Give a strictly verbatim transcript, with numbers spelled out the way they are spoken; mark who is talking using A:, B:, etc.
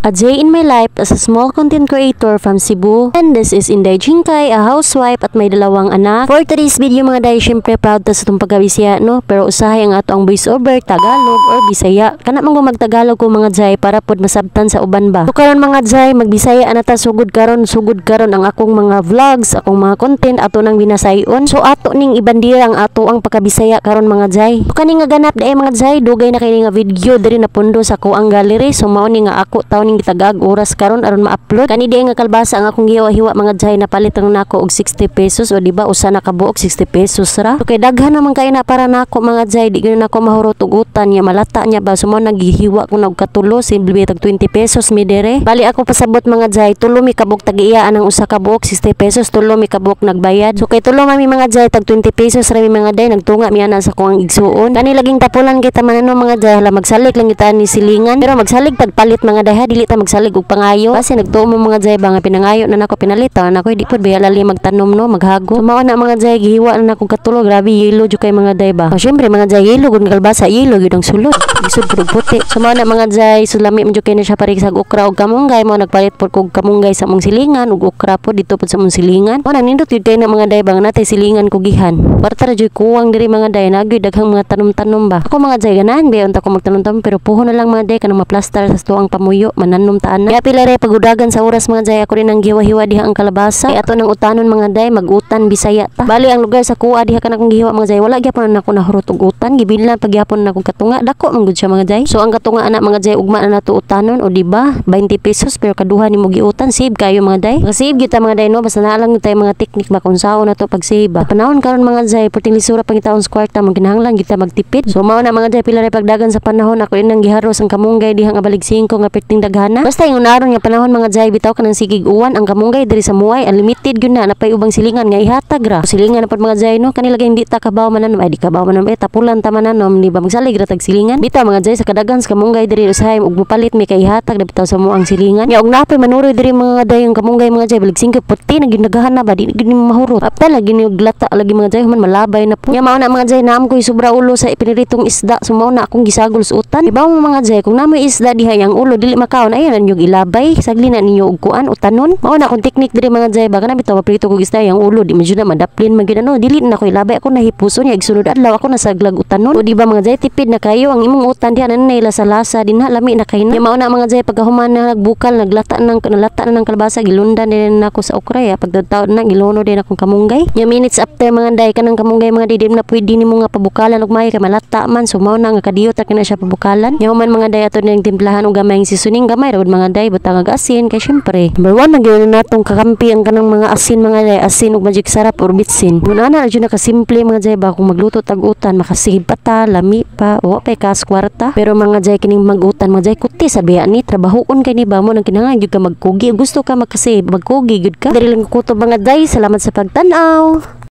A: A day in my life as a small content creator from Cebu. And this is Inday Jingkay, a housewife at may dalawang anak. For today's video mga day, syempre proud ta sa itong pagkabisya, no? Pero usahay ang ato ang voiceover, Tagalog or Bisaya. Kana man magtagalog ko mga jay para pod masabtan sa uban ba. So karon mga jay, magbisaya anata sugod karon, sugod karon ang akong mga vlogs, akong mga content ato nang binasayon. So ato ning ibandira ang ato ang pagkabisaya karon mga jay. So kani nga ganap daay mga jay, dugay na kay nga video diri na pundo sa ko ang gallery. So mao ni nga ako taw ning gitagag oras karon aron ma-upload. Kani diay nga kalbasa ang akong giwa-hiwa mga jay, na palit lang nako og sixty pesos o di ba usa na ka buok sixty pesos ra. So kay daghan naman kay na para nako mga jay, di gyud nako mahurot og utan nya malata nya ba. So mo naghihiwa ko og katulo simple tag twenty pesos mi dire. Bali ako pasabot mga jay, tulo mi kabuk tag-iya ang usa ka buok sixty pesos, tulo mi kabuk nagbayad. So kay tulo mami mga jay tag twenty pesos ra mi mga day, nagtunga mi ana sa kuang igsuon. Kani laging tapulan kita man ano mga jay, hala magsalig lang kita ni silingan. Pero magsalig pagpalit mga day ha, dili ta magsalig og pangayo kasi nagtuo mo mga jay ba nga pinangayo na nako pinalita na ako di pud biya lali magtanom no maghago. So mao na mga jay gihiwa na nako katulo, grabe yelo jud kay mga day ba. So syempre mga jay yelo gud kalbasa, yelo gud ang sulod. Isud pud puti. So mao na mga jay, sulami man jud kay na siya parig sa okra og kamunggay, mo nagpalit pud kog kamunggay sa mong silingan ug okra pud dito pud sa mong silingan. Mo nindot jud kay na mga day bang natay silingan kugihan. Parta ra jud kuwang diri mga day, nagyoy daghang mga tanom-tanom ba. Ako mga jay ganahan ba unta ko magtanom-tanom, pero puho na lang mga day kanang ma-plaster sa tuang pamuyo mananom taan na. Kaya pila ra pagudagan sa oras mga jay, ako rin ang giwa-hiwa diha ang kalabasa. Kay ato nang utanon mga day, magutan Bisaya ta. Bali ang lugar sa kuha diha kanang gihiwa mga jay, wala gyapon na ako nahurot og utan, gibilan pagyapon na akong katunga, dako man gud siya mga jay. So ang katunga ana mga jay ugma na nato utanon o di ba twenty pesos pero kaduha nimo giutan, save kayo mga day. Save gyud ta mga day no, basta naa lang tay mga teknik ba kung sao na to pag save ba. Panahon karon mga jay, perting lisura pangitaon sa kwarta mo kinahanglan kita magtipid. So mao na mga jay, pila ra pagdagan sa panahon ako inang giharos ang kamunggay diha nga balig singko nga perting daghana. Basta yung unaron nga panahon mga jay, bitaw ka ng sigig uwan ang kamunggay diri sa muay, unlimited gyud na, napay ubang silingan nga ihatag ra. So, silingan na pod mga jay no, kanila gay hindi ta kabaw manan ay di kabaw manan eh tapulan ta mananom di ba magsalig ra tag silingan. Bitaw mga jay sa kadagan sa kamunggay diri usahay ug mupalit mi kay ihatag na bitaw sa muang silingan. Ya og napay manuroy diri mga day ang kamunggay mga jay, balig singko puti na ginagahan na ba di gid mahurot. Apta lagi ni glata lagi mga jay man malabay na po. Ya mao na mga jay, naam ko sobra ulo sa ipiniritong isda. So mao na akong gisagol sa utan. Ibaw mo mga jay, kung namoy isda diha yang ulo dili makaon, ayon ninyo ilabay sagli na ninyo og kuan utanon. Mao na akong teknik diri mga jay, baka na bitaw maprito ko isda yang ulo di medyo na madaplin magid ano, dili na ko ilabay, ako nahipuson ya igsunod adlaw ako nasaglag utanon. O di ba mga jay, tipid na kayo ang imong utan diha na lasa-lasa dinha lami na kay na. Ya mao na mga jay, pagkahuman na nagbukal naglata nang nalata na ng kalabasa, gilundan din na ako sa okra ya, pagtataw na gilono din akong kamunggay. Ya minutes after mga day kanang kamunggay mga day, di na pwede nimo nga pabukalan og may kay malata man. So mao na nga kadiyot ta kana siya pabukalan. Ya man mga day ato ning timplahan og gamay seasoning, gamay ra mga day butang ag asin kay syempre number one nagyon na natong kakampi ang kanang mga asin mga day, asin ug magic sarap or bitsin. Muna na jud na ka simple mga jay ba, kung magluto tag utan makasave pa ta, lami pa wa pay kas kwarta. Pero mga jay kining magutan mga jay kuti sabi ani trabahoon kay ni ba mo nang kinahanglan jud ka magkugi, gusto ka makasave magkugi gud ka. Diri lang kutob mga day, salamat sa pagtan-aw.